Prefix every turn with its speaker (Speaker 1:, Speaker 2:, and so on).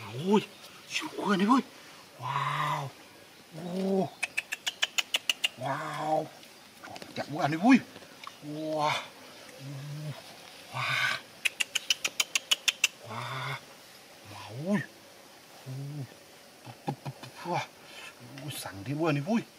Speaker 1: ui, siêu quên đi vui. Wow. Wow. Chặt bữa ăn đi vui. Wow. Wow. Wow. Ui. Sẵn đi bữa ăn đi vui.